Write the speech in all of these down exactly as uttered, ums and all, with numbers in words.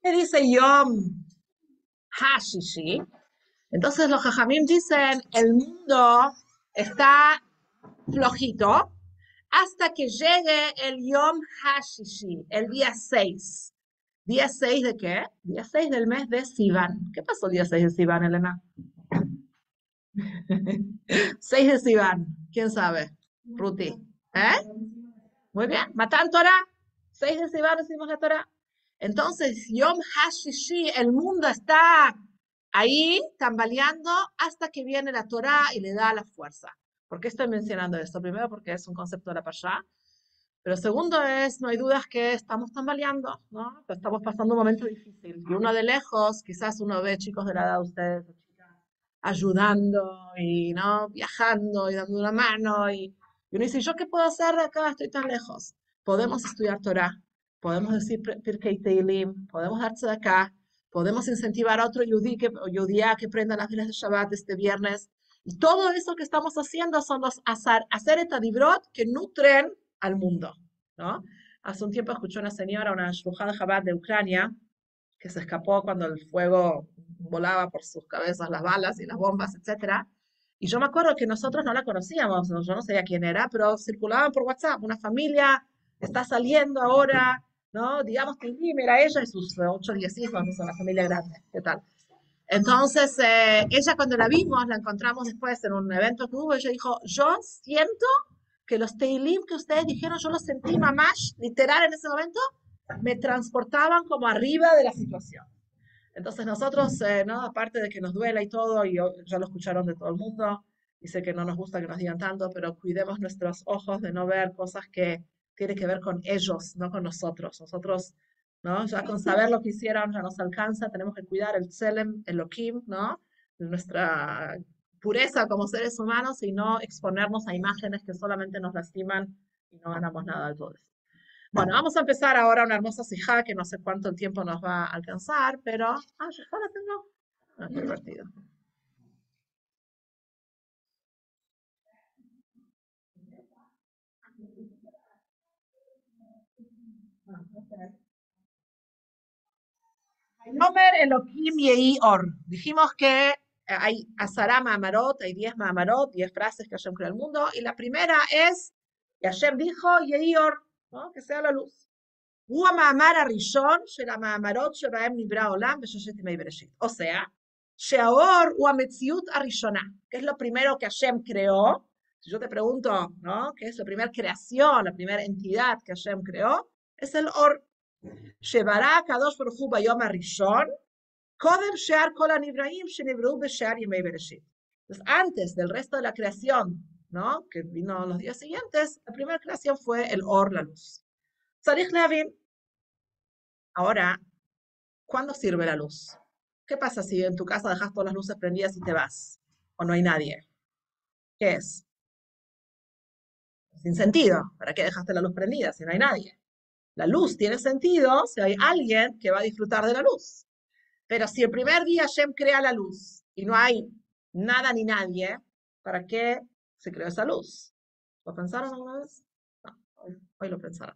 ¿Qué dice Yom Hashishi? Entonces los Jajamim dicen, el mundo está flojito hasta que llegue el Yom Hashishi, el día seis. ¿Día seis de qué? Día seis del mes de Sivan. ¿Qué pasó el día seis de Sivan, Elena? seis de Sivan. ¿Quién sabe? Ruti. ¿Eh? Muy bien. Matan Torah. seis de Sivan decimos la Torah. Entonces, Yom Hashishi, el mundo está ahí tambaleando hasta que viene la Torah y le da la fuerza. ¿Por qué estoy mencionando esto? Primero, porque es un concepto de la Pasha. Pero segundo es, no hay dudas que estamos tambaleando, ¿no? Estamos pasando un momento difícil. Y uno de lejos, quizás uno ve chicos de la edad de ustedes, ayudando y, ¿no? Viajando y dando una mano. Y, y uno dice, ¿yo qué puedo hacer de acá? Estoy tan lejos. Podemos estudiar Torah, podemos decir Pirkei Teilim, podemos darse de acá, podemos incentivar a otro yudí que, yudía que prenda las velas de Shabbat este viernes. Y todo eso que estamos haciendo son los azar, hacer etadibrot que nutren al mundo, ¿no? Hace un tiempo escuché una señora, una shluchá de Chabad de Ucrania, que se escapó cuando el fuego volaba por sus cabezas, las balas y las bombas, etcétera. Y yo me acuerdo que nosotros no la conocíamos, yo no sabía quién era, pero circulaban por WhatsApp, una familia está saliendo ahora, ¿no? Digamos que era ella y sus ocho o diez hijos, es una familia grande, ¿qué tal? Entonces, eh, ella cuando la vimos, la encontramos después en un evento que hubo, ella dijo, yo siento que los Teilim que ustedes dijeron, yo los sentí mamás, literal en ese momento, me transportaban como arriba de la situación. Entonces nosotros, eh, ¿no? Aparte de que nos duela y todo, y ya lo escucharon de todo el mundo, dice que no nos gusta que nos digan tanto, pero cuidemos nuestros ojos de no ver cosas que tienen que ver con ellos, no con nosotros. Nosotros, ¿no? Ya con saber lo que hicieron ya nos alcanza, tenemos que cuidar el Tselem, el Elohim, ¿no? Nuestra pureza como seres humanos y no exponernos a imágenes que solamente nos lastiman y no ganamos nada de todo eso. Bueno, vamos a empezar ahora una hermosa sijá que no sé cuánto tiempo nos va a alcanzar, pero... Ah, ya ahora tengo. Ah, qué divertido. Yomer Elohim Yehi Or. Dijimos que hay Asara Ma'amarot, hay diez Ma'amarot, diez frases que Hashem creó el mundo, y la primera es que Hashem dijo Yehi Or, ¿no? Que sea la luz. הוא המאמר הראשון של המאמרות שבהם נברא העולם בששת ימי בראשית. O sea, שהאור הוא המציאות הראשונה, que es lo primero que Hashem creó. Si yo te pregunto, ¿no? ¿Qué es la primera creación, la primera entidad que Hashem creó? Es el Or. שברא הקדוש ברוך הוא ביום הראשון, קודם שאר כל הנבראים שנבראו בשאר ימי בראשית. Entonces, antes del resto de la creación, ¿no? Que vino los días siguientes, la primera creación fue el Or, la luz. צריך להבין. Ahora, ¿cuándo sirve la luz? ¿Qué pasa si en tu casa dejas todas las luces prendidas y te vas? ¿O no hay nadie? ¿Qué es? Sin sentido. ¿Para qué dejaste la luz prendida si no hay nadie? La luz tiene sentido si hay alguien que va a disfrutar de la luz. Pero si el primer día Shem crea la luz y no hay nada ni nadie, ¿para qué se creó esa luz? ¿Lo pensaron alguna vez? No, hoy, hoy lo pensaron.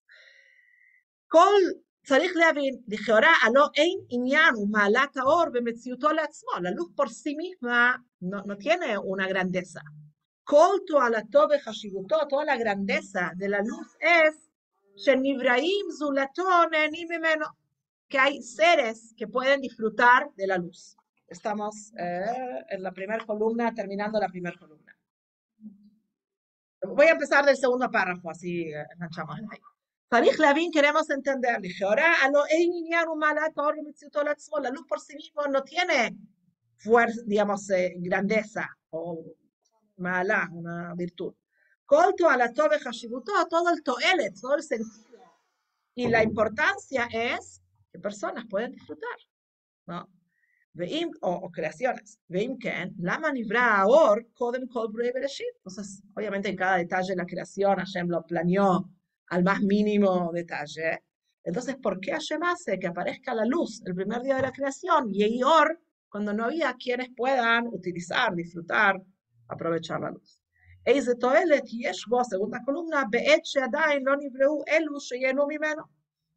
כל צריך להבין, לכאורה הלא אין עניין ומעלת האור במציאותו לעצמו, la luz por sí misma no, no tiene una grandeza. כל תועלתו וחשיבותו, toda la grandeza de la luz es שנבראים זולתו נהנים ממנו, que hay seres que pueden disfrutar de la luz. Estamos eh, en la primera columna, terminando la primera columna. Voy a empezar del segundo párrafo, así eh, enganchamos ahí. צריך להבין, queremos entender, לכאורה, הלא אין עניין ומעלת האור במציאותו לעצמו, la luz por sí mismo no tiene fuerza, digamos, eh, grandeza o מעלה, una virtud. כל תועלתו וחשיבותו, todo el toelet, todo el sentido. Y la importancia es que personas pueden disfrutar, ¿no? ואם, o, o creaciones. ואם כן, למה נברא האור קודם כל בראי בראשית? Entonces, obviamente en cada detalle de la creación, Hashem lo planeó al más mínimo detalle. Entonces, ¿por qué Hashem hace que aparezca la luz el primer día de la creación y Or cuando no había quienes puedan utilizar, disfrutar, aprovechar la luz? איזה תועלת יש בו, segunda columna, בעת שעדיין לא נבראו אלו שייהנו ממנו.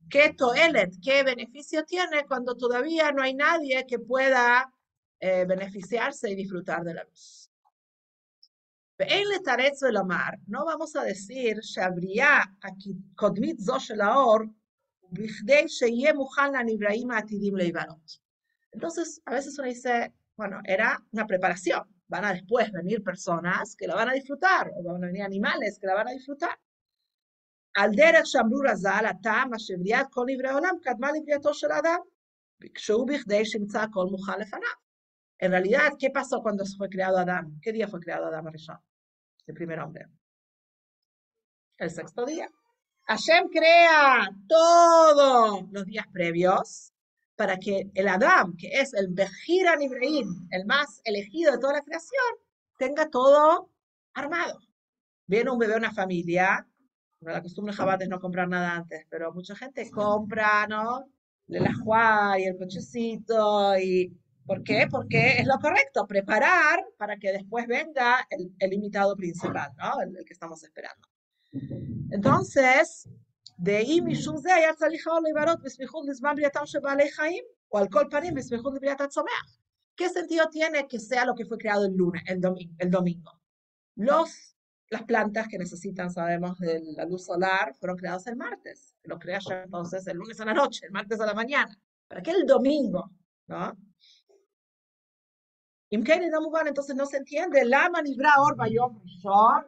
¿Qué toelet, qué beneficio tiene cuando todavía no hay nadie que pueda eh, beneficiarse y disfrutar de la luz? ואין לתרץ ולומר, no vamos a decir שהבריאה הקודמית זו של האור, בכדי שיהיה מוכן לנבראים העתידים להיבנות. Entonces, a veces uno dice, bueno, era una preparación, van a después venir personas que la van a disfrutar, o van a venir animales que la van a disfrutar. על דרך שאמרו רז"ל, הטעם אשר בריאת כל נברא העולם קדמה לבריאתו של האדם, שהוא בכדי שימצא הכל מוכן לפניו. En realidad, ¿qué pasó cuando fue creado Adán? ¿Qué día fue creado Adán Rishon? El primer hombre. El sexto día. Hashem crea todos los días previos para que el Adán, que es el Bejir Nivreim, el más elegido de toda la creación, tenga todo armado. Viene un bebé a una familia, bueno, la costumbre Jabat es no comprar nada antes, pero mucha gente compra, ¿no? El ajuar y el cochecito y... ¿Por qué? Porque es lo correcto, preparar para que después venga el, el invitado principal, ¿no? El, el que estamos esperando. Entonces, de ahí משום זה היה צריך האור להיבנות בסמיכות לזמן בריאתם של בעלי חיים, o al כל פנים בסמיכות לבריאת הצומח. ¿Qué sentido tiene que sea lo que fue creado el lunes, el domingo? El domingo? Los, las plantas que necesitan, sabemos, de la luz solar, fueron creadas el martes. Lo crea ya entonces el lunes a la noche, el martes a la mañana. ¿Para qué el domingo? ¿No? אם כן אינו מובן, entonces no se entiende למה נברא האור ביום ראשון.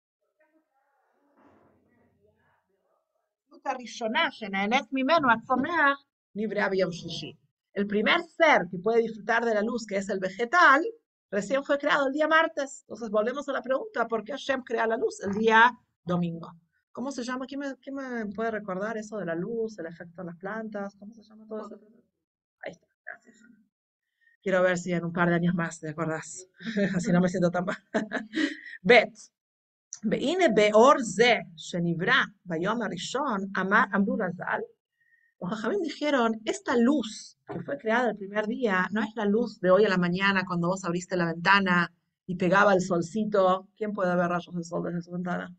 הראשונה שנהנית ממנו הצומח נברא ביום שלישי. El primer ser que puede disfrutar de la luz, que es el vegetal, recién fue creado el día martes. Entonces volvemos a la pregunta, ¿por qué Hashem crea la luz el día domingo? ¿Cómo se llama? ¿Quién me, quién me puede recordar eso de la luz, el efecto en las plantas? ¿Cómo se llama todo eso? Ahí está, gracias. Quiero ver si en un par de años más te acordás. Así no me siento tan mal. Bet. והנה באור זה שנברא ביום הראשון, אמרו רז"ל, los jajamim dijeron, esta luz que fue creada el primer día, no es la luz de hoy a la mañana cuando vos abriste la ventana y pegaba el solcito. ¿Quién puede ver rayos de sol desde su ventana?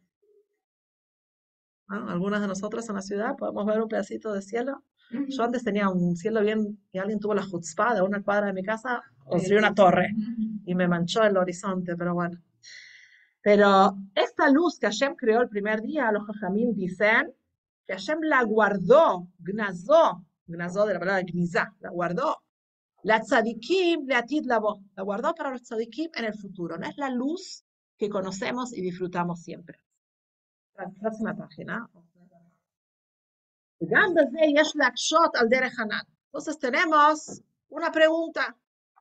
¿No? Algunas de nosotras en la ciudad podemos ver un pedacito de cielo. Yo antes tenía un cielo bien, y alguien tuvo la chutzpah de una cuadra de mi casa, construyó una torre y me manchó el horizonte, pero bueno. Pero esta luz que Hashem creó el primer día, los Jajamim dicen que Hashem la guardó, gnazó, gnazó de la palabra gnizá, la guardó, la tzadikim le atid labo, la guardó para los tzadikim en el futuro. No es la luz que conocemos y disfrutamos siempre. La próxima página. Entonces tenemos una pregunta.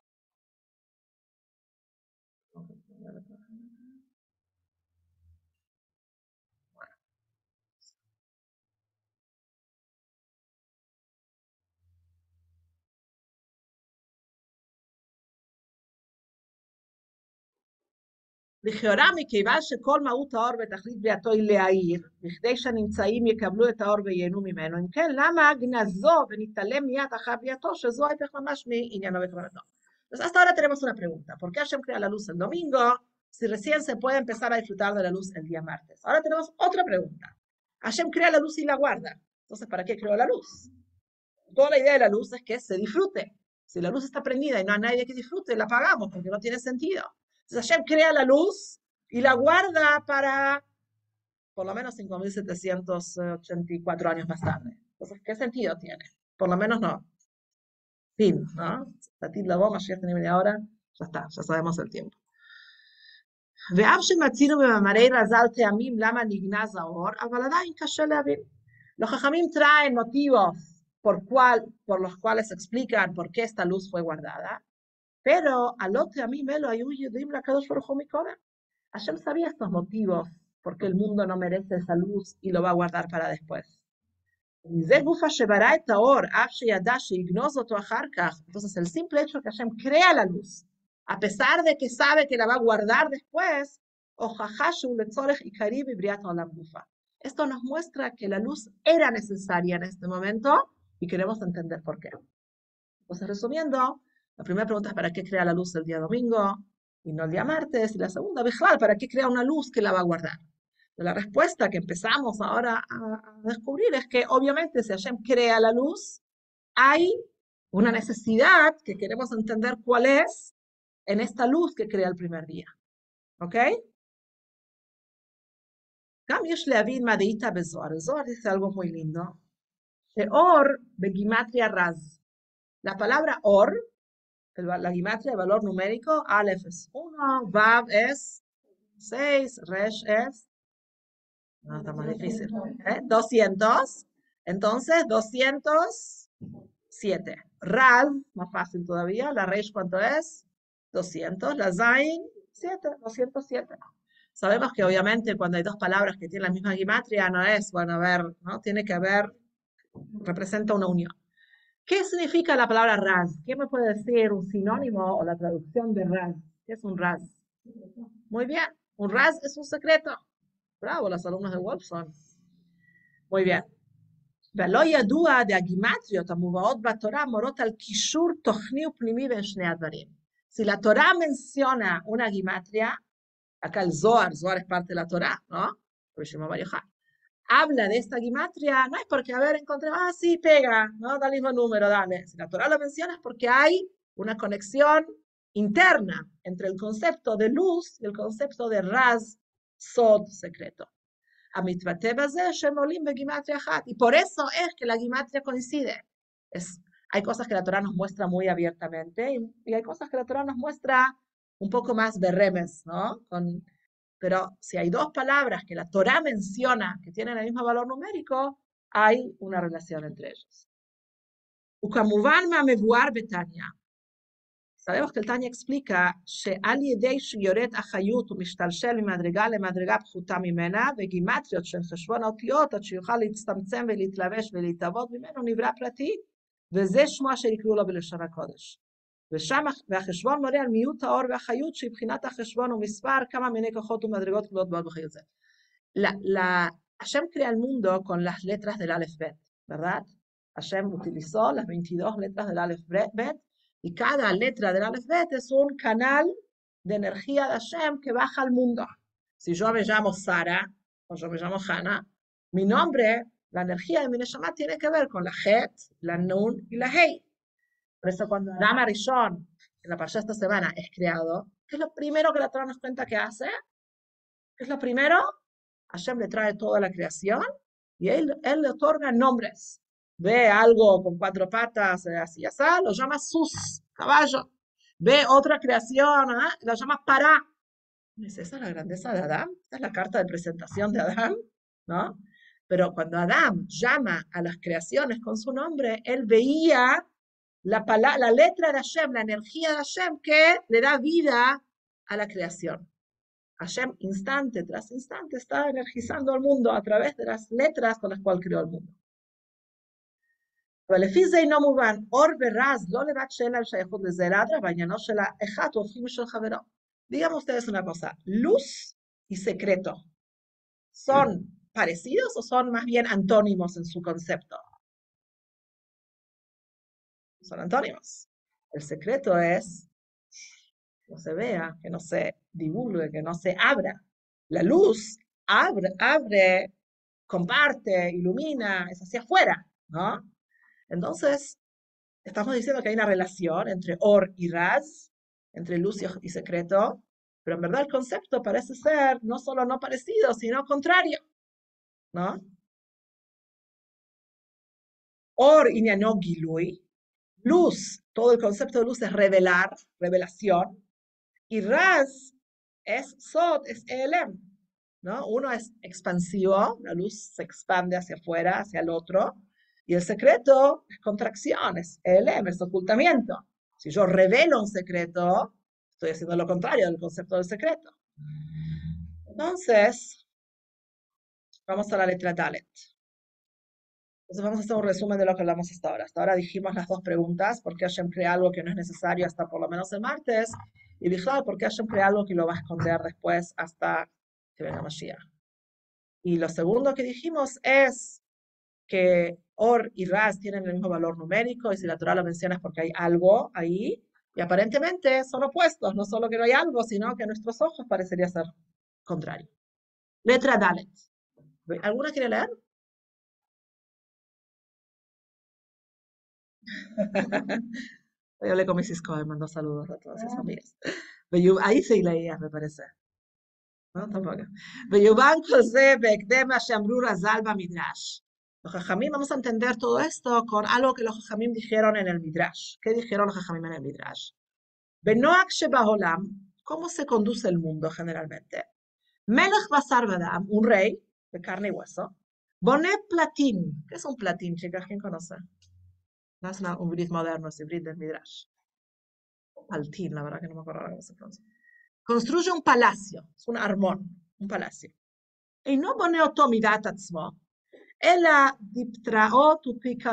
לכאורה מכיוון שכל מהות האור ותכלית בריאתו היא להאיר, בכדי שהנמצאים יקבלו את האור וייהנו ממנו, אם כן, למה גנזו ונתעלם מיד אחר בריאתו, שזו ההפך ממש מעניינו וכוונתו. Entonces, hasta ahora tenemos una pregunta. ¿Por qué Hashem crea la luz el domingo si recién se puede empezar a disfrutar de la luz el día martes? Ahora tenemos otra pregunta. Hashem crea la luz y la guarda. Entonces, ¿para qué creó la luz? Toda la idea de la luz es que se disfrute. Si la luz está prendida y no hay nadie que disfrute, la apagamos porque no tiene sentido. Entonces Hashem crea la luz y la guarda para por lo menos cinco mil setecientos ochenta y cuatro años más tarde. Entonces, ¿qué sentido tiene? Por lo menos no. Fin, ¿no? Tatit la bomba, ya tiene media hora, ya está, ya sabemos el tiempo. ואף שמצינו במאמרי רז"ל טעמים למה נגנז האור, אבל עדיין קשה להבין. Los jajamim traen motivos por, cual, por los cuales explican por qué esta luz fue guardada. Pero al otro a mí me lo ayudó la Kadosh Baruj Hu Mikoda. Hashem sabía estos motivos porque el mundo no merece esa luz y lo va a guardar para después. Entonces el simple hecho que Hashem crea la luz, a pesar de que sabe que la va a guardar después, esto nos muestra que la luz era necesaria en este momento y queremos entender por qué. Entonces resumiendo, la primera pregunta es ¿para qué crea la luz el día domingo y no el día martes? Y la segunda, Bejlal, ¿para qué crea una luz que la va a guardar? La respuesta que empezamos ahora a, a descubrir es que obviamente si Hashem crea la luz, hay una necesidad que queremos entender cuál es en esta luz que crea el primer día. ¿Ok? גם יש להבין מה דאיתא בזוהר. הזוהר dice algo muy lindo. שאור בגימטריה רז. La palabra or, el, la gimatria, el valor numérico, Aleph es uno, Vav es seis, Resh es, no, está más difícil, ¿eh? doscientos, entonces doscientos siete. Raz, más fácil todavía, la Resh, ¿cuánto es? doscientos, la Zain, siete, doscientos siete. Sabemos que obviamente cuando hay dos palabras que tienen la misma gimatria, no es, bueno, a ver, ¿no? Tiene que haber, representa una unión. ¿Qué significa la palabra raz? ¿Quién me puede decir un sinónimo o la traducción de raz? ¿Qué es un raz? Muy bien, un raz es un secreto. Bravo, los alumnos de Wolfson. Muy bien. ולא ידוע דהגימטריות המובאות בתורה מורות על קישור תוכני ופנימי בין שני הדברים. Si la Torah menciona una gimatria, acá el Zohar, Zohar es parte de la Torah, ¿no? Habla de esta gimatria, no es porque, a ver, encontré, ah, sí, pega, ¿no? Da el mismo número, dale. Si la Torah lo menciona es porque hay una conexión interna entre el concepto de luz y el concepto de raz, sod, secreto. Y por eso es que la gimatria coincide. Es, hay cosas que la Torah nos muestra muy abiertamente y, y hay cosas que la Torah nos muestra un poco más berremes, ¿no? Con, pero si hay dos palabras que la Torah menciona que tienen el mismo valor numérico, hay una relación entre ellos. וכמובן מהמבואר בתניא, sabemos que el Tanya explica שעל ידי שיורד החיות ומשתלשל ממדרגה למדרגה פחותה ממנה, וגימטריות של חשבון האותיות, עד שיוכל להצטמצם ולהתלבש ולהתהוות ממנו, נברא פרטי, וזה שמו אשר יקראו לו בלשון הקודש. ושם, והחשבון מראה על מיעוט האור והחיות, שבחינת החשבון ומספר כמה מיני כוחות ומדרגות כלולות בעוד בחיות זה. Hashem crea el mundo con las letras del Aleph Bet, ¿verdad? Hashem utilizó las veintidós letras del Aleph Bet, y cada letra del Aleph Bet es un canal de energía de Hashem que baja al mundo. Si yo me llamo Sara, o yo me llamo Hannah, mi nombre, la energía de mi Neshama tiene que ver con la Het, la Nun y la Hei. Por eso cuando Adam Arishon, en la parasha esta semana, es creado, ¿qué es lo primero que la Torah nos cuenta que hace? ¿Qué es lo primero? Hashem le trae toda la creación y él, él le otorga nombres. Ve algo con cuatro patas, así, así, lo llama sus, caballo. Ve otra creación, ¿eh? Lo llama Pará. ¿Es esa la grandeza de Adán? ¿Esta es la carta de presentación de Adán? ¿No? Pero cuando Adán llama a las creaciones con su nombre, él veía la, la letra de Hashem, la energía de Hashem que le da vida a la creación. Hashem, instante tras instante, está energizando al mundo a través de las letras con las cuales creó el mundo. ולפי זה אינו מובן, אור ורז לא לבד שאין להם שייכות לזה לאדרבה, בעניינו של האחד הופכים של חברו. Díganme ustedes una cosa, luz y secreto, ¿son parecidos o son más bien antónimos en su concepto? Son antónimos. El secreto es que no se vea, que no se divulgue, que no se abra. La luz abre, abre, comparte, ilumina, es hacia afuera, ¿no? Entonces, estamos diciendo que hay una relación entre or y raz, entre luz y secreto, pero en verdad el concepto parece ser no solo no parecido, sino contrario, ¿no? Or inyano gilui, luz, todo el concepto de luz es revelar, revelación, y raz es sod, es elem, ¿no? Uno es expansivo, la luz se expande hacia afuera, hacia el otro, y el secreto es contracción, es elem, es ocultamiento. Si yo revelo un secreto, estoy haciendo lo contrario del concepto del secreto. Entonces, vamos a la letra Dalet. Entonces vamos a hacer un resumen de lo que hablamos hasta ahora. Hasta ahora dijimos las dos preguntas, ¿por qué Hashem crea algo que no es necesario hasta por lo menos el martes? Y Bijlal, ¿por qué Hashem crea algo que lo va a esconder después hasta que venga Mashiach? Y lo segundo que dijimos es que Or y Raz tienen el mismo valor numérico, y si la Torah lo menciona es porque hay algo ahí, y aparentemente son opuestos, no solo que no hay algo, sino que a nuestros ojos parecería ser contrario. Letra Dalet. ¿Alguna quiere leer? Yo hablé con Missus Cohen, mandó saludos a todas sus amigas. Pero ahí sí leía, me parece. No, tampoco. ויובן כל זה בהקדם מה שאמרו רז"ל במדרש. Los jajamim, vamos a entender todo esto con algo que los jajamim dijeron en el Midrash. ¿Qué dijeron los jajamim en el Midrash? Benoach shebaholam, ¿cómo se conduce el mundo generalmente? Melech basar vadam, un rey de carne y hueso. Bonet platín. ¿Qué es un platín, chicas? ¿Quién conoce? No es una, un brit moderno, es el brit del Midrash. Altín, la verdad que no me acuerdo cómo se pronuncia. Construye un palacio, es un armón, un palacio. אינו בונה אותו מידת עצמו, אלא דפתראות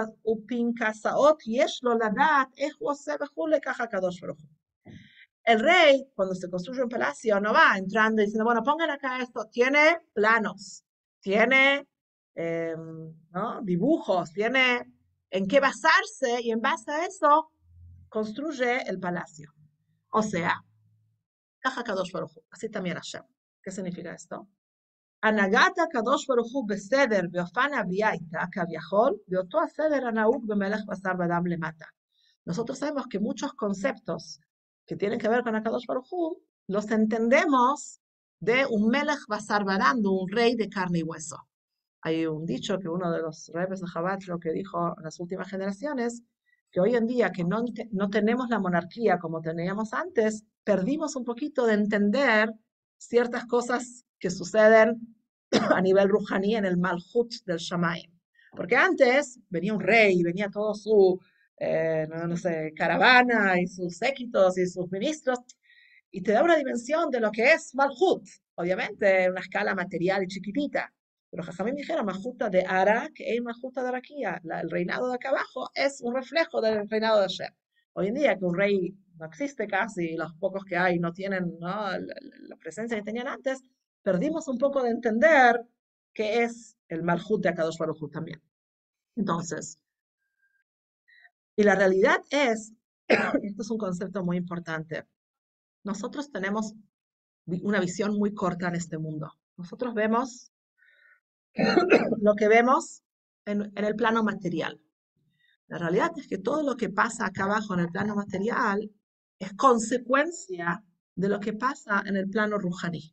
ופנקסאות יש לו לדעת איך הוא עושה וכולי, ככה הקדוש ברוך הוא. El rey, cuando se construye un palacio, no va entrando y diciendo, bueno, pongan acá esto, tiene planos, tiene eh, ¿no? dibujos, tiene en qué basarse y en base a eso construye el palacio. O sea, ככה הקדוש ברוך הוא, así también Hashem. ¿Qué significa esto? הנהגת הקדוש ברוך הוא בסדר באופן הבריאה איתה, כביכול, באותו הסדר הנהוג במלך בשר ודם למטה. Nosotros sabemos que muchos conceptos que tienen que ver con Akadosh Baruj Hu, los entendemos de un melech basar vadam, de un rey de carne y hueso. Hay un dicho que uno de los rebes de Chabad lo que dijo en las últimas generaciones, que hoy en día que no, no tenemos la monarquía como teníamos antes, perdimos un poquito de entender ciertas cosas que suceden a nivel rujaní en el Malhut del Shamayim. Porque antes venía un rey, venía todo su, eh, no, no sé, caravana y sus séquitos y sus ministros, y te da una dimensión de lo que es Malhut, obviamente en una escala material y chiquitita. Pero Jajamim dijeron, Malhuta de Ara, que es Malhuta de Araquía, el reinado de acá abajo es un reflejo del reinado de Hashem. Hoy en día que un rey no existe casi, los pocos que hay no tienen, ¿no?, la, la presencia que tenían antes, perdimos un poco de entender qué es el Malhut de Akadosh Baruj Hu también. Entonces, y la realidad es, esto es un concepto muy importante, nosotros tenemos una visión muy corta en este mundo. Nosotros vemos lo que vemos en, en el plano material. La realidad es que todo lo que pasa acá abajo en el plano material es consecuencia de lo que pasa en el plano rujaní.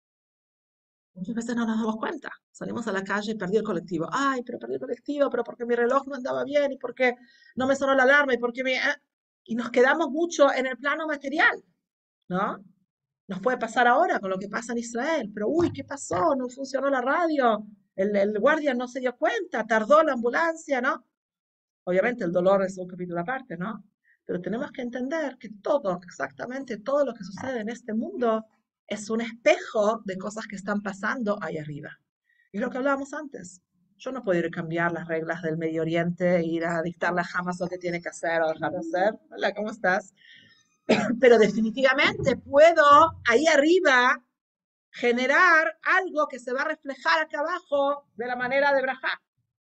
Muchas veces no nos damos cuenta. Salimos a la calle y perdí el colectivo. Ay, pero perdí el colectivo, pero porque mi reloj no andaba bien y porque no me sonó la alarma y porque mi... Eh, y nos quedamos mucho en el plano material, ¿no? Nos puede pasar ahora con lo que pasa en Israel, pero uy, ¿qué pasó? No funcionó la radio, el, el guardia no se dio cuenta, tardó la ambulancia, ¿no? Obviamente el dolor es un capítulo aparte, ¿no? Pero tenemos que entender que todo, exactamente todo lo que sucede en este mundo es un espejo de cosas que están pasando ahí arriba. Y es lo que hablábamos antes. Yo no puedo ir a cambiar las reglas del Medio Oriente, ir a dictarle a Hamas lo que tiene que hacer o dejar de hacer. Hola, ¿cómo estás? Pero definitivamente puedo ahí arriba generar algo que se va a reflejar acá abajo de la manera de Brajá.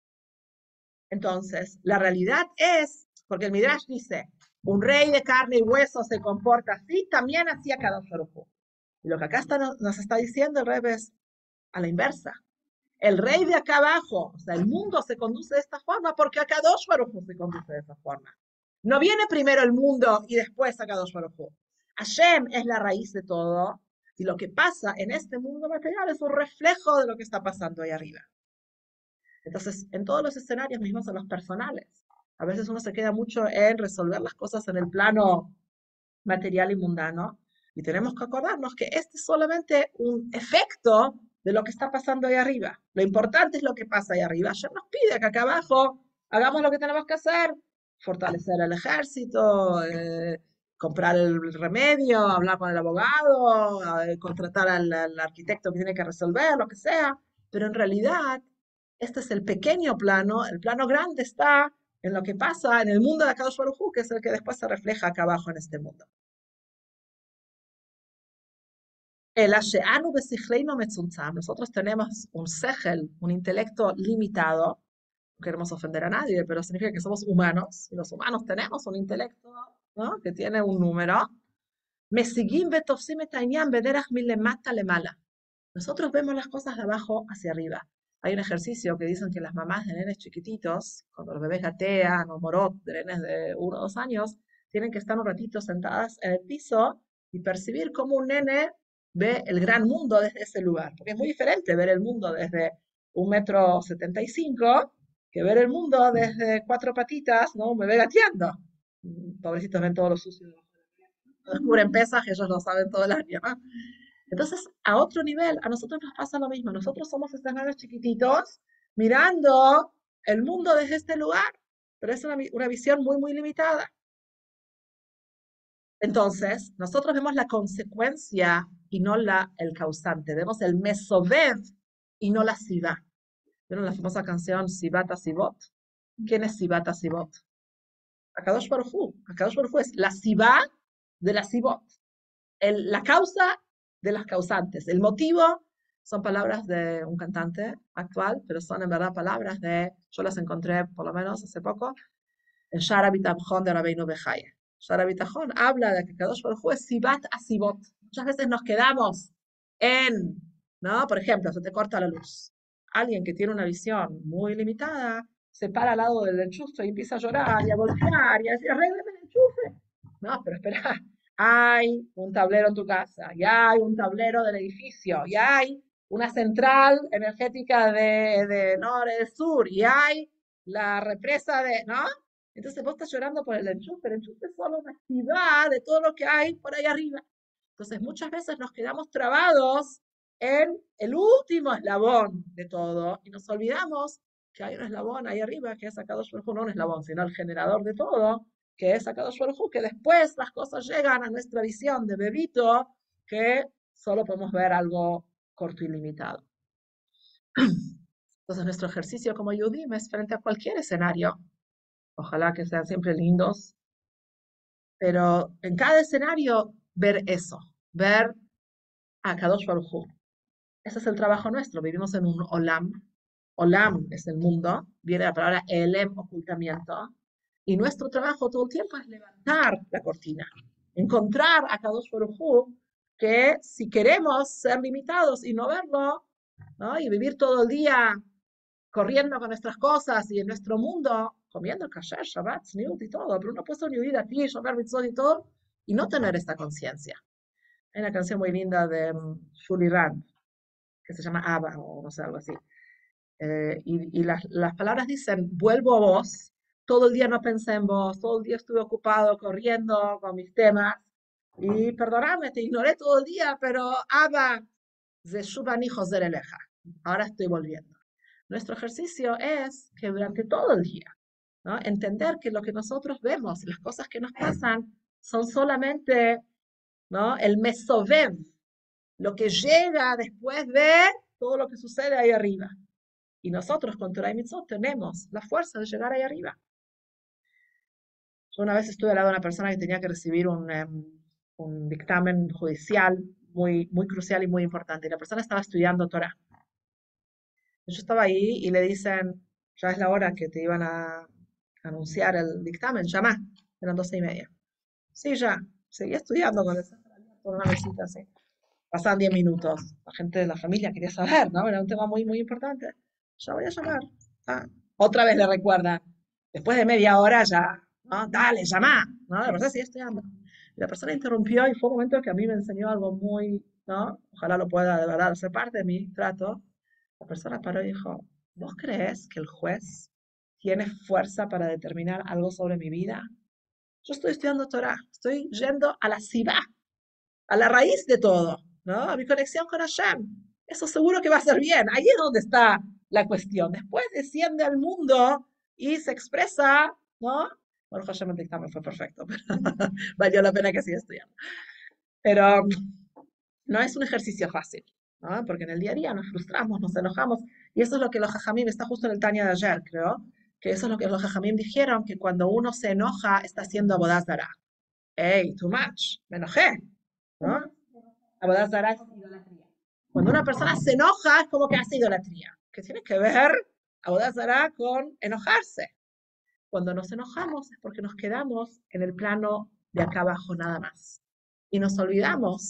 Entonces, la realidad es, porque el Midrash dice, un rey de carne y hueso se comporta así, también así Akadosh Baruj Hu. Y lo que acá está, nos está diciendo el Rebbe es a la inversa. El rey de acá abajo, o sea, el mundo se conduce de esta forma porque Akadosh Baruj Hu se conduce de esa forma. No viene primero el mundo y después Akadosh Baruj Hu. Hashem es la raíz de todo y lo que pasa en este mundo material es un reflejo de lo que está pasando ahí arriba. Entonces, en todos los escenarios, mismos en los personales, a veces uno se queda mucho en resolver las cosas en el plano material y mundano, y tenemos que acordarnos que este es solamente un efecto de lo que está pasando ahí arriba. Lo importante es lo que pasa ahí arriba. Ayer nos pide que acá abajo hagamos lo que tenemos que hacer, fortalecer el ejército, eh, comprar el remedio, hablar con el abogado, eh, contratar al, al arquitecto que tiene que resolver, lo que sea, pero en realidad este es el pequeño plano, el plano grande está en lo que pasa en el mundo de Akadosh Baruj Hu, que es el que después se refleja acá abajo en este mundo. El Asheanu Besichleinu Metzuntzam, nosotros tenemos un sechel, un intelecto limitado, no queremos ofender a nadie, pero significa que somos humanos, y los humanos tenemos un intelecto, ¿no?, que tiene un número. Mesigim betofsim et העניין בדרך מלמטה למעלה. Nosotros vemos las cosas de abajo hacia arriba. Hay un ejercicio que dicen que las mamás de nenes chiquititos, cuando los bebés gatean o morot de nenes de uno o dos años, tienen que estar un ratito sentadas en el piso y percibir cómo un nene ve el gran mundo desde ese lugar. Porque es muy diferente ver el mundo desde un metro setenta y cinco que ver el mundo desde cuatro patitas, ¿no? Un bebé gateando. Pobrecitos ven todo lo sucio. Descubren pesas que ellos no saben todo el año, ¿no? Entonces, a otro nivel, a nosotros nos pasa lo mismo. Nosotros somos estos nanos chiquititos mirando el mundo desde este lugar, pero es una, una visión muy, muy limitada. Entonces, nosotros vemos la consecuencia y no la, el causante. Vemos el mesovev y no la sivá. ¿Vieron la famosa canción Sivata Sivot? ¿Quién es Sivata Sivot? Akadosh Baruj Hu. Akadosh Baruj Hu es la sivá de la sivot. El, la causa de las causantes. El motivo son palabras de un cantante actual, pero son en verdad palabras de, yo las encontré por lo menos hace poco, en Shara Bitajón de Rabbeinu Bejaye. Shara Bitajón habla de que Kadosh Baruj Hu es Sibat a Sibot. Muchas veces nos quedamos en, ¿no? Por ejemplo, se te corta la luz. Alguien que tiene una visión muy limitada se para al lado del enchufe y empieza a llorar y a golpear y a decir, arréglame el enchufe. No, pero espera, hay un tablero en tu casa, ya hay un tablero del edificio, ya hay una central energética de, de norte, sur, y hay la represa de, ¿no? Entonces vos estás llorando por el enchufe, el enchufe es solo una actividad de todo lo que hay por ahí arriba. Entonces muchas veces nos quedamos trabados en el último eslabón de todo y nos olvidamos que hay un eslabón ahí arriba que es Akadosh Baruj Hu, no un eslabón, sino el generador de todo, que es Akadosh Baruj Hu, que después las cosas llegan a nuestra visión de bebito, que solo podemos ver algo corto y limitado. Entonces nuestro ejercicio como Yudim es frente a cualquier escenario. Ojalá que sean siempre lindos, pero en cada escenario ver eso, ver a Kadosh Baruj Hu. Ese es el trabajo nuestro, vivimos en un olam. Olam es el mundo, viene la palabra elem, ocultamiento, y nuestro trabajo todo el tiempo es levantar la cortina, encontrar a Kadosh Baruj Hu, que si queremos ser limitados y no verlo, ¿no? Y vivir todo el día corriendo con nuestras cosas y en nuestro mundo, comiendo kasher, Shabbat, Sniut y todo, pero uno puede unir a ti, Shomer Mitzvot y todo, y no tener esta conciencia. Hay una canción muy linda de um, Shuli Rand, que se llama Abba, o no sé, algo así. Eh, y y las, las palabras dicen, vuelvo a vos, todo el día no pensé en vos, todo el día estuve ocupado corriendo con mis temas, y perdóname, te ignoré todo el día, pero Abba, Zeshuban hijos de Eleja, ahora estoy volviendo. Nuestro ejercicio es que durante todo el día, ¿no? Entender que lo que nosotros vemos, las cosas que nos pasan, son solamente, ¿no? El mesovev, lo que llega después de todo lo que sucede ahí arriba. Y nosotros con Torah y Mitzvot tenemos la fuerza de llegar ahí arriba. Yo una vez estuve al lado de una persona que tenía que recibir un, um, un dictamen judicial muy, muy crucial y muy importante. Y la persona estaba estudiando Torah. Yo estaba ahí y le dicen, ya es la hora que te iban a anunciar el dictamen, llama, eran doce y media. Sí, ya, seguía estudiando con el por una mesita así. Pasaban diez minutos, la gente de la familia quería saber, ¿no? Era un tema muy, muy importante. Ya voy a llamar. Ah, otra vez le recuerdan, después de media hora ya, ¿no? Dale, llama, ¿no? La persona sigue estudiando. Y la persona interrumpió y fue un momento que a mí me enseñó algo muy, ¿no? Ojalá lo pueda de verdad ser parte de mi trato. La persona paró y dijo, ¿vos crees que el juez tiene fuerza para determinar algo sobre mi vida? Yo estoy estudiando Torah, estoy yendo a la Sibá, a la raíz de todo, ¿no? A mi conexión con Hashem. Eso seguro que va a ser bien. Ahí es donde está la cuestión. Después desciende al mundo y se expresa, ¿no? Bueno, Hashem el dictamen fue perfecto, pero valió la pena que siga estudiando. Pero no es un ejercicio fácil, ¿no? Porque en el día a día nos frustramos, nos enojamos, y eso es lo que los jajamim, está justo en el Tania de ayer, creo, que eso es lo que los jajamim dijeron, que cuando uno se enoja está haciendo abodazara. ¡Ey, too much! Me enojé, ¿no? Abodazara es idolatría. Cuando una persona se enoja es como que hace idolatría, que tiene que ver abodazara con enojarse. Cuando nos enojamos es porque nos quedamos en el plano de acá abajo nada más. Y nos olvidamos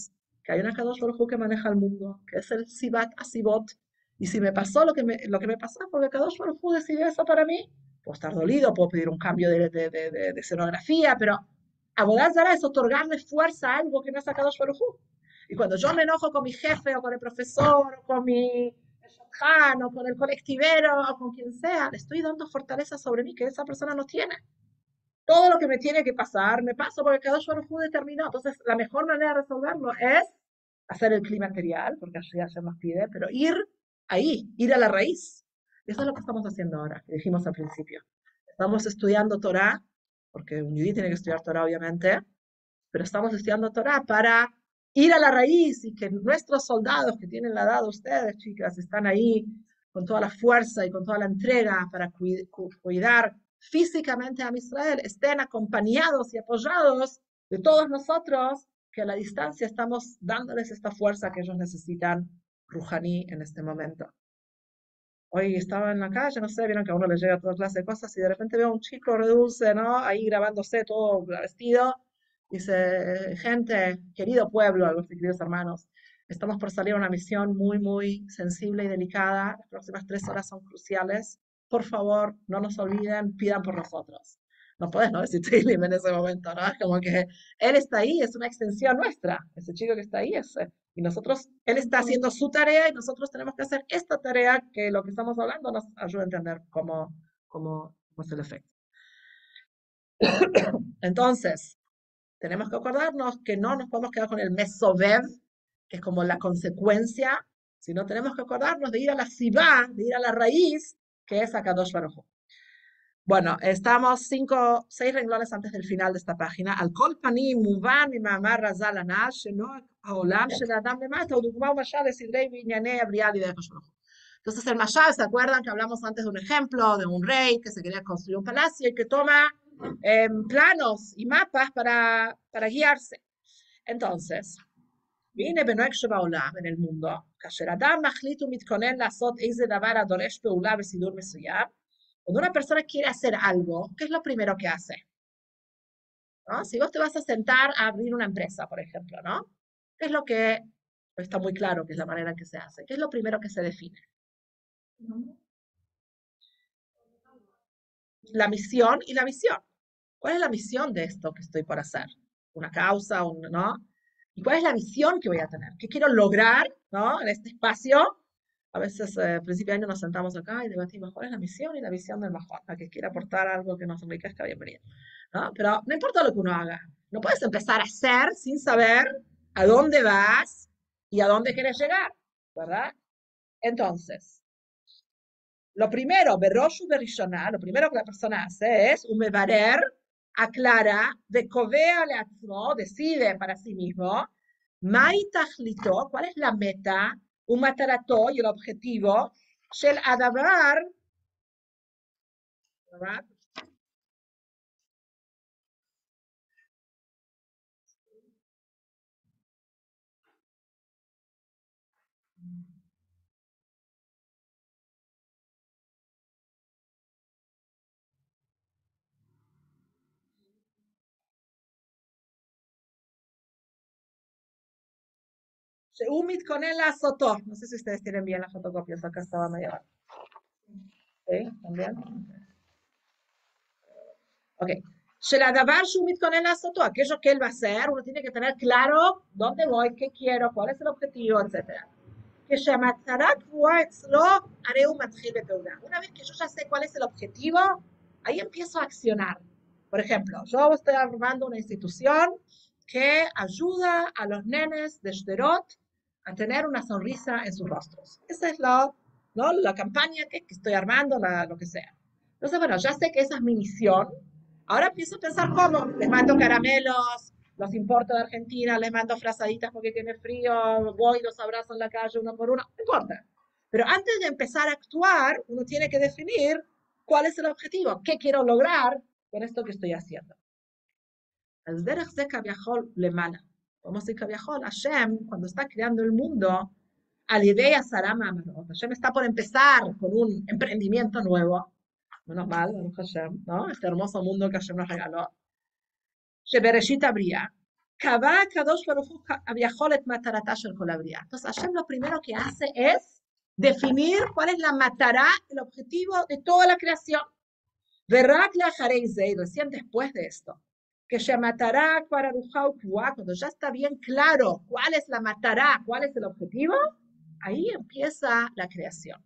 que hay una Kadosh Baruj Hu que maneja el mundo, que es el Sibat Asibot, y si me pasó lo que me, lo que me pasó porque Kadosh Baruj Hu decidió eso para mí, puedo estar dolido, puedo pedir un cambio de, de, de, de, de escenografía, pero Avodat Zarah es otorgarle fuerza a algo que no es a Kadosh Baruj Hu. Y cuando yo me enojo con mi jefe, o con el profesor, o con mi shadchan, o con el colectivero, o con quien sea, le estoy dando fortaleza sobre mí que esa persona no tiene. Todo lo que me tiene que pasar, me paso porque Kadosh Baruj Hu determinó. Entonces, la mejor manera de resolverlo es hacer el clima material, porque así se nos pide, pero ir ahí, ir a la raíz. Eso es lo que estamos haciendo ahora, que dijimos al principio. Estamos estudiando Torah, porque un yudí tiene que estudiar Torah, obviamente, pero estamos estudiando Torah para ir a la raíz y que nuestros soldados que tienen la edad de ustedes, chicas, están ahí con toda la fuerza y con toda la entrega para cuidar físicamente a Israel, estén acompañados y apoyados de todos nosotros, que a la distancia estamos dándoles esta fuerza que ellos necesitan, Rujaní, en este momento. Hoy estaba en la calle, no sé, vieron que a uno le llega toda clase de cosas y de repente veo a un chico re dulce, ¿no? Ahí grabándose todo vestido. Dice, gente, querido pueblo, a los queridos hermanos, estamos por salir a una misión muy, muy sensible y delicada. Las próximas tres horas son cruciales. Por favor, no nos olviden, pidan por nosotros. No puedes no decir Teilim en ese momento, ¿no? Es como que él está ahí, es una extensión nuestra. Ese chico que está ahí es... Y nosotros, él está haciendo su tarea y nosotros tenemos que hacer esta tarea que lo que estamos hablando nos ayuda a entender cómo, cómo, cómo es el efecto. Entonces, tenemos que acordarnos que no nos podemos quedar con el mesovev, que es como la consecuencia, sino tenemos que acordarnos de ir a la sibá, de ir a la raíz, que es Akadosh Baruj Hu. Bueno, estamos cinco, seis renglones antes del final de esta página. Al kol panim muvan ממאמר רז"ל הנ"ל שנוהג העולם של האדם למטה הוא דוגמה ומשל לסדרי וענייני הבריאה לידי הקדוש ברוך הוא. Entonces el mashal, ¿se acuerdan que hablamos antes de un ejemplo de un rey que se quería construir un palacio y que toma eh, planos y mapas para, para guiarse? Entonces, והנה בנוהג שבעולם, en el mundo, כאשר אדם מחליט ומתכונן לעשות איזה דבר הדורש פעולה וסידור מסוים, cuando una persona quiere hacer algo, ¿qué es lo primero que hace? ¿No? Si vos te vas a sentar a abrir una empresa, por ejemplo, ¿no? ¿Qué es lo que, está muy claro que es la manera en que se hace? ¿Qué es lo primero que se define? La misión y la visión. ¿Cuál es la misión de esto que estoy por hacer? Una causa, un, ¿no? ¿Y cuál es la visión que voy a tener? ¿Qué quiero lograr, ¿no? En este espacio. A veces, eh, al principio de año nos sentamos acá y debatimos cuál es la misión y la visión del Majón, a que quiere aportar algo que nos enriquezca, bienvenido, ¿no? Pero no importa lo que uno haga, no puedes empezar a hacer sin saber a dónde vas y a dónde quieres llegar, ¿verdad? Entonces, lo primero, beroshu berishona, lo primero que la persona hace es un mevarer, aclara, decovea leatzmo, decide para sí mismo, mai tachlito, ¿cuál es la meta? Un matarato y el objetivo, shel adavar, ¿verdad? שהוא מתכונן לעשותו. No sé si ustedes tienen bien las fotocopias, acá estaba medio. ¿Sí? ¿También? Ok. של הדבר שהוא מתכונן לעשותו, aquello que él va a hacer, uno tiene que tener claro dónde voy, qué quiero, cuál es el objetivo, etcétera. כשהמטרה קבועה אצלו, הרי הוא מתחיל בפעולה. Una vez que yo ya sé cuál es el objetivo, ahí empiezo a accionar. Por ejemplo, yo estoy armando una institución que ayuda a los nenes de Shderot a tener una sonrisa en sus rostros. Esa es la, ¿no? la campaña que, que estoy armando, la, lo que sea. Entonces, bueno, ya sé que esa es mi misión. Ahora empiezo a pensar cómo. Les mando caramelos, los importo de Argentina, les mando frazaditas porque tiene frío, voy, los abrazo en la calle uno por uno, no importa. Pero antes de empezar a actuar, uno tiene que definir cuál es el objetivo, qué quiero lograr con esto que estoy haciendo. אז דרך זה כביכול למעלה. Como si כביכול, Hashem, cuando está creando el mundo, al ידי עשרה מאמרות, Hashem está por empezar con un emprendimiento nuevo, menos mal, Hashem, ¿no? Este hermoso mundo que Hashem nos regaló. שבראשית הבריאה, קבע הקדוש ברוך הוא כביכול את מטרתה של כל הבריאה. Entonces, Hashem lo primero que hace es definir cuál es la matara, el objetivo de toda la creación. ורק לאחרי זה, y recién después de esto, כשהמטרה כבר ערוכה וקבועה, cuando ya está bien claro cuál es la matara, cuál es el objetivo, ahí empieza la creación.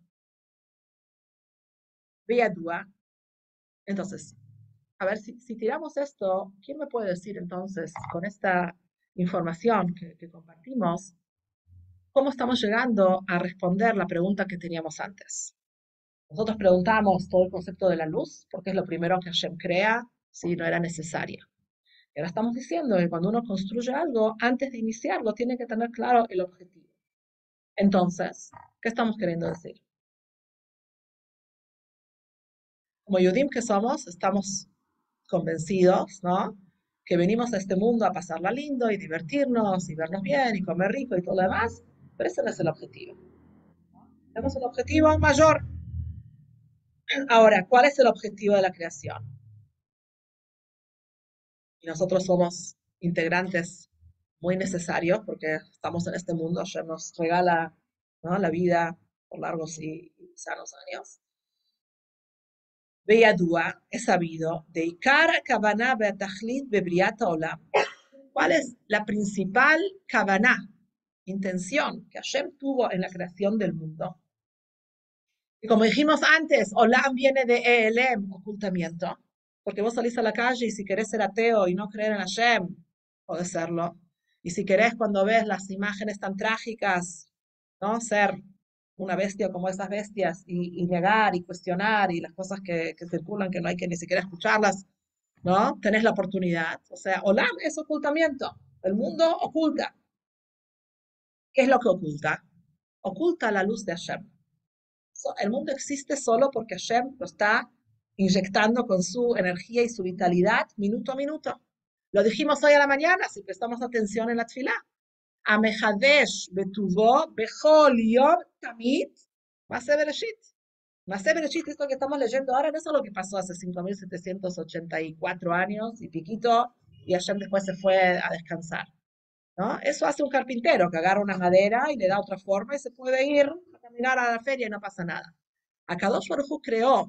וידוע, entonces, a ver, si, si tiramos esto, ¿quién me puede decir entonces, con esta información que, que compartimos, cómo estamos llegando a responder la pregunta que teníamos antes? Nosotros preguntamos todo el concepto de la luz, porque es lo primero que Hashem crea, si no era necesaria. Y ahora estamos diciendo que cuando uno construye algo, antes de iniciarlo, tiene que tener claro el objetivo. Entonces, ¿qué estamos queriendo decir? Como Yudim que somos, estamos convencidos, ¿no?, que venimos a este mundo a pasarla lindo y divertirnos y vernos bien y comer rico y todo lo demás, pero ese no es el objetivo. Tenemos un objetivo mayor. Ahora, ¿cuál es el objetivo de la creación? Y nosotros somos integrantes muy necesarios porque estamos en este mundo, Hashem nos regala, ¿no?, la vida por largos y, y sanos años. Beyadua, es sabido, de Ikar Kavaná Beatachlit Bebriat Olam. ¿Cuál es la principal Kavaná, intención que Hashem tuvo en la creación del mundo? Y como dijimos antes, Olam viene de Elem, ocultamiento, porque vos salís a la calle y si querés ser ateo y no creer en Hashem, podés serlo. Y si querés, cuando ves las imágenes tan trágicas, ¿no?, ser una bestia como esas bestias y, y negar y cuestionar y las cosas que, que circulan que no hay que ni siquiera escucharlas, ¿no?, tenés la oportunidad. O sea, Olam es ocultamiento. El mundo oculta. ¿Qué es lo que oculta? Oculta la luz de Hashem. El mundo existe solo porque Hashem lo está inyectando con su energía y su vitalidad minuto a minuto. Lo dijimos hoy a la mañana, si prestamos atención en la tefilá. Amehadesh betuvo bechol yom tamid Maaseh Bereshit. Maaseh Bereshit, esto que estamos leyendo ahora, no es lo que pasó hace cinco mil setecientos ochenta y cuatro años y piquito, y Hashem después se fue a descansar, ¿no? Eso hace un carpintero que agarra una madera y le da otra forma y se puede ir a caminar a la feria y no pasa nada. Akadosh Baruj Hu creó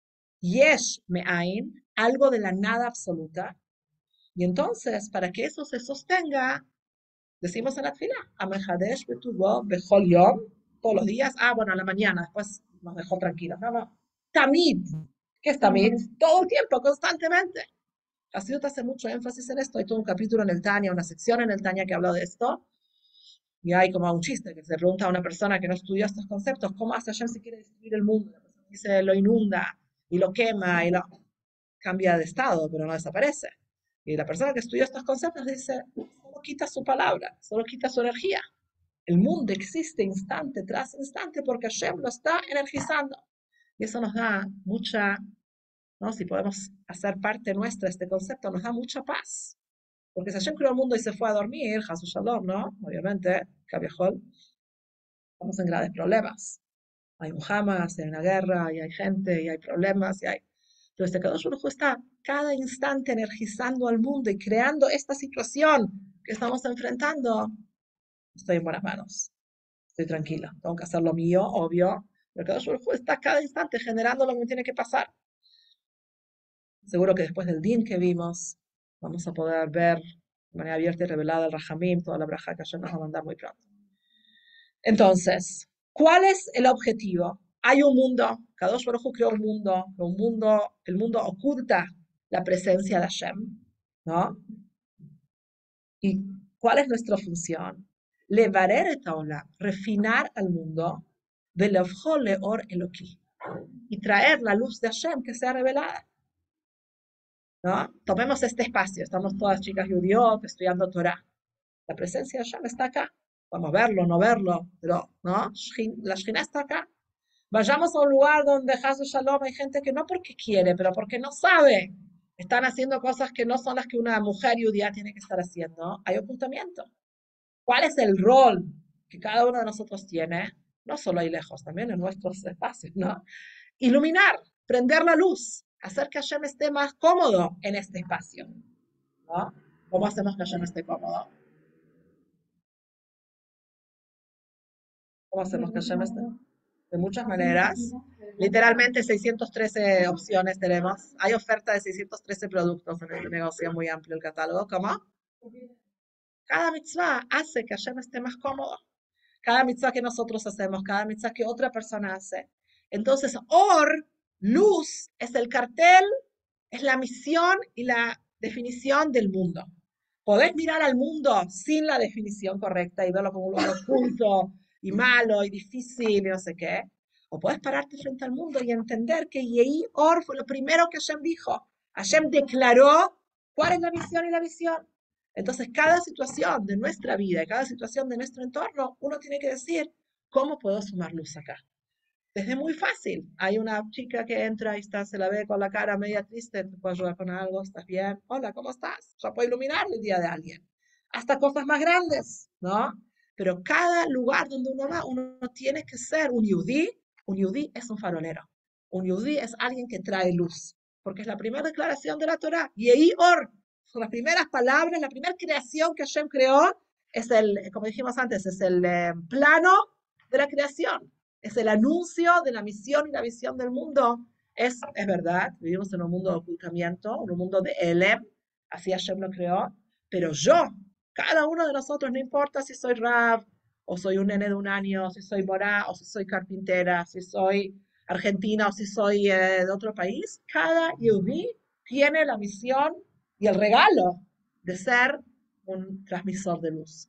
Yesh Me'ain, algo de la nada absoluta, y entonces, para que eso se sostenga, decimos en la tefilá, Amehadesh betuvo bechol yom, todos los días, ah, bueno, a la mañana, después nos dejó tranquilos. No, no. Tamid, ¿qué es tamid? Todo el tiempo, constantemente. Así te hace mucho énfasis en esto. Hay todo un capítulo en el Tania, una sección en el Tania que habla de esto. Y hay como un chiste que se pregunta a una persona que no estudió estos conceptos, ¿cómo hace Hashem si quiere destruir el mundo? La persona dice, lo inunda y lo quema y lo cambia de estado, pero no desaparece. Y la persona que estudió estos conceptos dice, solo quita su palabra, solo quita su energía. El mundo existe instante tras instante porque Hashem lo está energizando. Y eso nos da mucha, ¿no?, si podemos hacer parte nuestra de este concepto, nos da mucha paz. Porque si Hashem creó el mundo y se fue a dormir, Hasu Shalom, ¿no? Obviamente, Kaviahol, estamos en graves problemas. Hay un Hamas, hay una guerra, y hay gente, y hay problemas, y hay... Pero este Kadosh Baruj Hu está cada instante energizando al mundo y creando esta situación que estamos enfrentando. Estoy en buenas manos, estoy tranquila, tengo que hacer lo mío, obvio, pero Kadosh Baruj Hu está cada instante generando lo que tiene que pasar. Seguro que después del din que vimos, vamos a poder ver de manera abierta y revelada el Rahamim, toda la braja que Hashem nos va a mandar muy pronto. Entonces, ¿cuál es el objetivo? Hay un mundo, Kadosh Baruj Hu creó un mundo, un mundo, el mundo oculta la presencia de Hashem, ¿no? ¿Y cuál es nuestra función? Levarer et haolam, refinar al mundo, velevjo leor eloki, y traer la luz de Hashem que sea revelada, ¿no? Tomemos este espacio, estamos todas chicas judíos estudiando Torah. La presencia de Hashem está acá. Podemos verlo, no verlo, pero, ¿no? La Shekhinah está acá. Vayamos a un lugar donde Hasu Shalom hay gente que no porque quiere, pero porque no sabe. Están haciendo cosas que no son las que una mujer judía tiene que estar haciendo. Hay ocultamiento. ¿Cuál es el rol que cada uno de nosotros tiene? No solo ahí lejos, también en nuestros espacios, ¿no? Iluminar, prender la luz, hacer que Hashem esté más cómodo en este espacio, ¿no? ¿Cómo hacemos que Hashem esté cómodo? ¿Cómo hacemos que Hashem esté? De muchas maneras. Literalmente seiscientas trece opciones tenemos. Hay oferta de seiscientos trece productos en este negocio, muy amplio el catálogo. ¿Cómo? Cada mitzvah hace que Hashem esté más cómodo. Cada mitzvah que nosotros hacemos, cada mitzvah que otra persona hace. Entonces, Or, luz, es el cartel, es la misión y la definición del mundo. Podés mirar al mundo sin la definición correcta y verlo como un lugar oculto y malo y difícil y no sé qué. O podés pararte frente al mundo y entender que Yehi Or fue lo primero que Hashem dijo. Hashem declaró cuál es la misión y la visión. Entonces, cada situación de nuestra vida y cada situación de nuestro entorno, uno tiene que decir, ¿cómo puedo sumar luz acá? Desde muy fácil. Hay una chica que entra y está, se la ve con la cara media triste, ¿te puedo ayudar con algo? ¿Estás bien? Hola, ¿cómo estás? Ya puedo iluminar el día de alguien. Hasta cosas más grandes, ¿no? Pero cada lugar donde uno va, uno tiene que ser un yudí. Un yudí es un farolero. Un yudí es alguien que trae luz. Porque es la primera declaración de la Torah. Yehi Or. Son las primeras palabras, la primera creación que Hashem creó. Es el, como dijimos antes, es el eh, plano de la creación. Es el anuncio de la misión y la visión del mundo. Es, es verdad, vivimos en un mundo de ocultamiento, en un mundo de Elem, así Hashem lo creó, pero yo, cada uno de nosotros, no importa si soy Rav, o soy un nene de un año, si soy morá, o si soy carpintera, si soy argentina, o si soy eh, de otro país, cada Yehudí tiene la misión y el regalo de ser un transmisor de luz.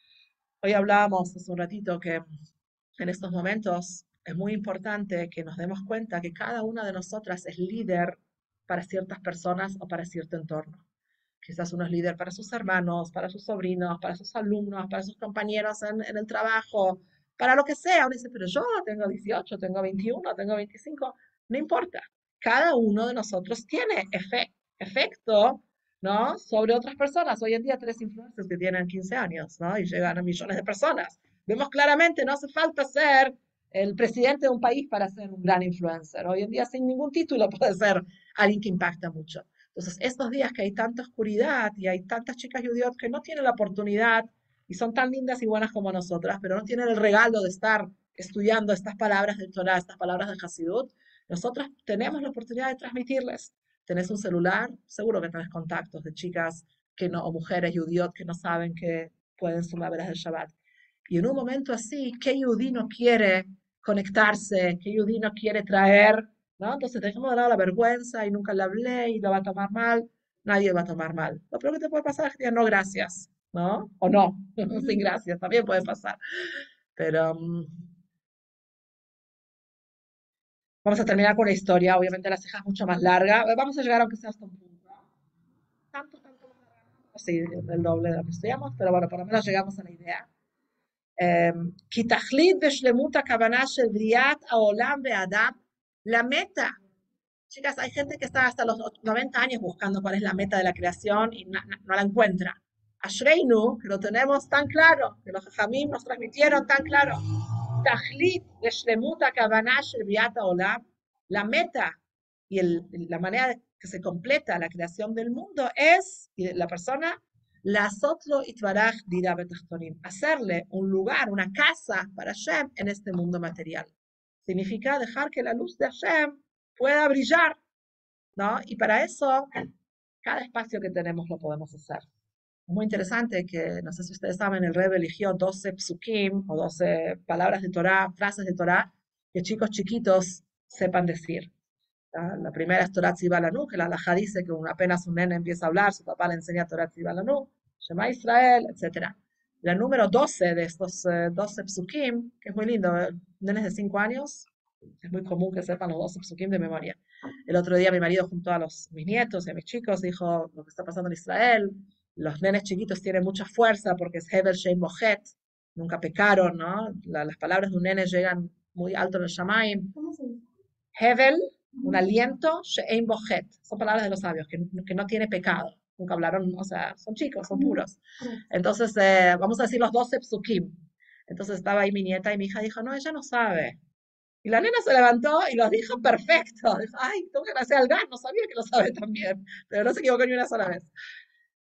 Hoy hablábamos hace un ratito que en estos momentos es muy importante que nos demos cuenta que cada una de nosotras es líder para ciertas personas o para cierto entorno. Quizás uno es líder para sus hermanos, para sus sobrinos, para sus alumnos, para sus compañeros en, en el trabajo, para lo que sea. Uno dice, pero yo tengo dieciocho, tengo veintiuno, tengo veinticinco. No importa. Cada uno de nosotros tiene efe efecto, ¿no?, sobre otras personas. Hoy en día tres influencers que tienen quince años, ¿no?, y llegan a millones de personas. Vemos claramente, no hace falta ser el presidente de un país para ser un gran influencer. Hoy en día sin ningún título puede ser alguien que impacta mucho. Entonces, estos días que hay tanta oscuridad y hay tantas chicas judías que no tienen la oportunidad y son tan lindas y buenas como nosotras, pero no tienen el regalo de estar estudiando estas palabras de Torah, estas palabras de Hasidut, nosotras tenemos la oportunidad de transmitirles. Tenés un celular, seguro que tenés contactos de chicas que no, o mujeres judías que no saben que pueden sumar veras del Shabbat. Y en un momento así, ¿qué judí no quiere conectarse? ¿Qué judí no quiere traer? ¿No? Entonces dejemos de lado la vergüenza y nunca le hablé y lo va a tomar mal. Nadie va a tomar mal. Lo peor que te puede pasar es que digan no gracias, ¿no? O no, sin gracias, también puede pasar. Pero um, vamos a terminar con la historia. Obviamente la ceja es mucho más larga. Vamos a llegar aunque sea hasta un punto. Tanto, tanto más larga. Sí, el doble de lo que estudiamos, pero bueno, por lo menos llegamos a la idea. כי תכלית ושלמות הכוונה של בריאת העולם ואדם, למטה. Chicas, hay gente que está hasta los noventa años buscando cuál es la meta de la creación y no, no, no la encuentra. Ashreinu, que lo tenemos tan claro, que los Jajamim nos transmitieron tan claro. Tajlit de Shlemut HaKavanah Shel Briat HaOlam, la meta y el, la manera que se completa la creación del mundo es, y la persona, la Sotlo Itvarach Dira Betachtonim, hacerle un lugar, una casa para Hashem en este mundo material. Significa dejar que la luz de Hashem pueda brillar, ¿no? Y para eso, cada espacio que tenemos lo podemos hacer. Es muy interesante que, no sé si ustedes saben, el Rebbe eligió doce psukim, o doce palabras de Torah, frases de Torah, que chicos chiquitos sepan decir. ¿tá? La primera es Torah Tzibalanu, que la halajá dice que apenas un nene empieza a hablar, su papá le enseña Torah Tzibalanu, Shema Israel, etcétera. La número doce de estos eh, doce psukim, que es muy lindo, ¿eh? Nenes de cinco años, es muy común que sepan los doce psukim de memoria. El otro día mi marido juntó a los, mis nietos y a mis chicos, dijo lo que está pasando en Israel. Los nenes chiquitos tienen mucha fuerza porque es Hevel Shein Bochet, nunca pecaron, ¿no? La, las palabras de un nene llegan muy alto en el Shamaim. Hevel, un aliento, Shein Bochet, son palabras de los sabios, que, que no tiene pecado. Nunca hablaron, o sea, son chicos, son puros. Entonces, eh, vamos a decir los doce psukim. Entonces estaba ahí mi nieta y mi hija dijo, no, ella no sabe. Y la nena se levantó y lo dijo perfecto. Dijo, ay, tengo que agradecer al G A N, no sabía que lo sabe también, pero no se equivocó ni una sola vez.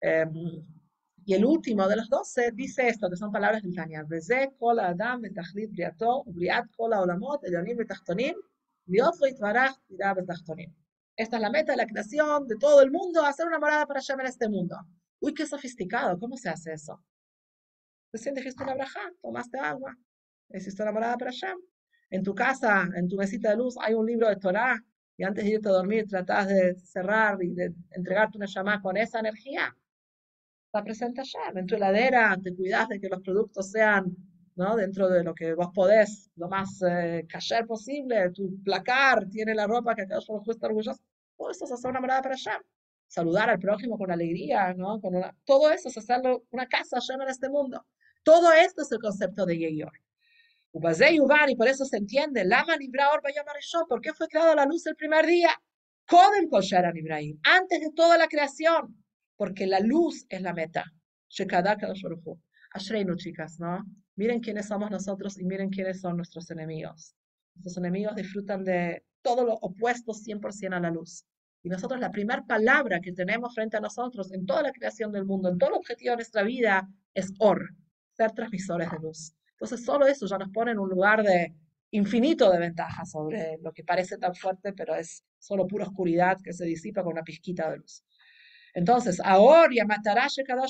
Eh, y el último de los doce dice esto, que son palabras del Tanya. Veze kol adam betachlit briato, ubriat kol haolamot, elyonim betachtonim, liot lo yitvarach tira betachtonim. Esta es la meta de la creación de todo el mundo, hacer una morada para Hashem en este mundo. Uy, qué sofisticado, ¿cómo se hace eso? Recién dijiste una braja, tomaste agua, hiciste una morada para Hashem. En tu casa, en tu mesita de luz, hay un libro de Torah, y antes de irte a dormir tratás de cerrar y de entregarte una llamada con esa energía. Está presente Hashem. En tu heladera, te cuidas de que los productos sean, ¿no?, dentro de lo que vos podés, lo más eh, kasher posible. Tu placar tiene la ropa que Akadosh Baruj Hu está orgulloso. Todo eso es hacer una morada para Hashem. Saludar al prójimo con alegría, ¿no? Con una, todo eso es hacerlo una casa Hashem en este mundo. Todo esto es el concepto de Yeyor. Ubazé Yuvar, y por eso se entiende, Lama Nibra Or Bayom Arishon, ¿por qué fue creada la luz el primer día? Kodem Kol She'ara Nibraim, antes de toda la creación, porque la luz es la meta. Shekada Kadosh Baruj Hu. Ashreinu, chicas, ¿no? Miren quiénes somos nosotros y miren quiénes son nuestros enemigos. Nuestros enemigos disfrutan de todo lo opuesto cien por ciento a la luz. Y nosotros la primera palabra que tenemos frente a nosotros en toda la creación del mundo, en todo el objetivo de nuestra vida, es Or, ser transmisores de luz. Entonces solo eso ya nos pone en un lugar de infinito de ventajas sobre lo que parece tan fuerte, pero es solo pura oscuridad que se disipa con una pizquita de luz. Entonces, ahora matará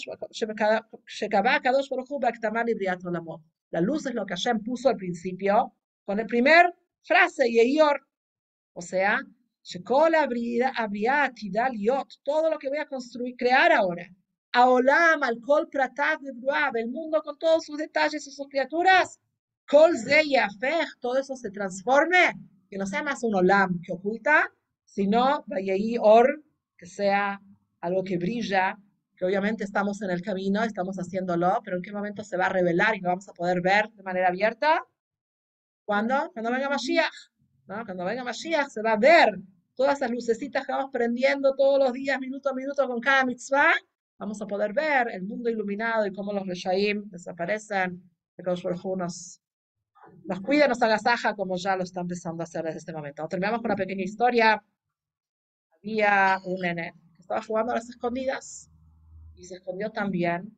la luz es lo que Hashem puso al principio con el primer frase, Yeyor, o sea, todo lo que voy a construir, crear ahora. Aolam, al kol pratat nebruab, el mundo con todos sus detalles y sus criaturas, kol ze yafech, todo eso se transforme, que no sea más un olam que oculta, sino vayei or, que sea algo que brilla, que obviamente estamos en el camino, estamos haciéndolo, pero en qué momento se va a revelar y lo vamos a poder ver de manera abierta. ¿Cuándo? Cuando venga Mashiach, ¿no? Cuando venga Mashiach se va a ver todas esas lucecitas que vamos prendiendo todos los días, minuto a minuto, con cada mitzvah. Vamos a poder ver el mundo iluminado y cómo los reshaim desaparecen. Que Kadosh Baruj Hu nos, nos cuida, nos agasaja, como ya lo está empezando a hacer desde este momento. Terminamos con una pequeña historia. Había un nene que estaba jugando a las escondidas y se escondió tan bien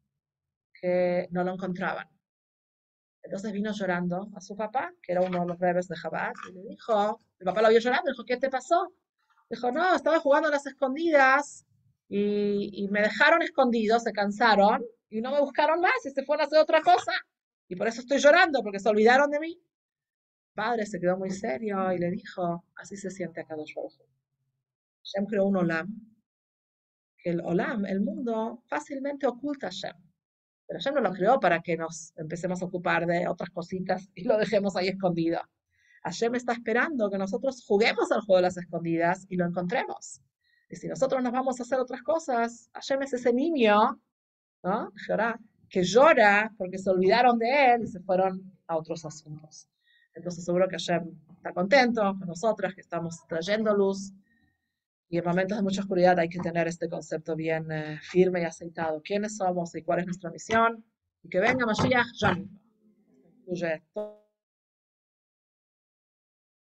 que no lo encontraban. Entonces vino llorando a su papá, que era uno de los rebes de Chabad, y le dijo, el papá lo vio llorando, dijo, ¿qué te pasó? Dijo, no, estaba jugando a las escondidas y, y me dejaron escondido, se cansaron y no me buscaron más y se fueron a hacer otra cosa. Y por eso estoy llorando, porque se olvidaron de mí. El padre se quedó muy serio y le dijo, así se siente Akadosh Baruj Hu. Hashem creó un olam, que el olam, el mundo, fácilmente oculta a Hashem. Pero Hashem no lo creó para que nos empecemos a ocupar de otras cositas y lo dejemos ahí escondido. Hashem está esperando que nosotros juguemos al juego de las escondidas y lo encontremos. Y si nosotros nos vamos a hacer otras cosas, Hashem es ese niño, ¿no?, que llora porque se olvidaron de él y se fueron a otros asuntos. Entonces seguro que Hashem está contento con nosotras, que estamos trayendo luz. Y en momentos de mucha oscuridad hay que tener este concepto bien eh, firme y aceitado. ¿Quiénes somos y cuál es nuestra misión? Y que venga Mashiach ya mismo. Incluye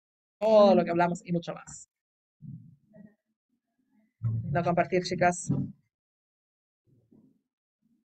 todo lo que hablamos y mucho más. No compartir, chicas.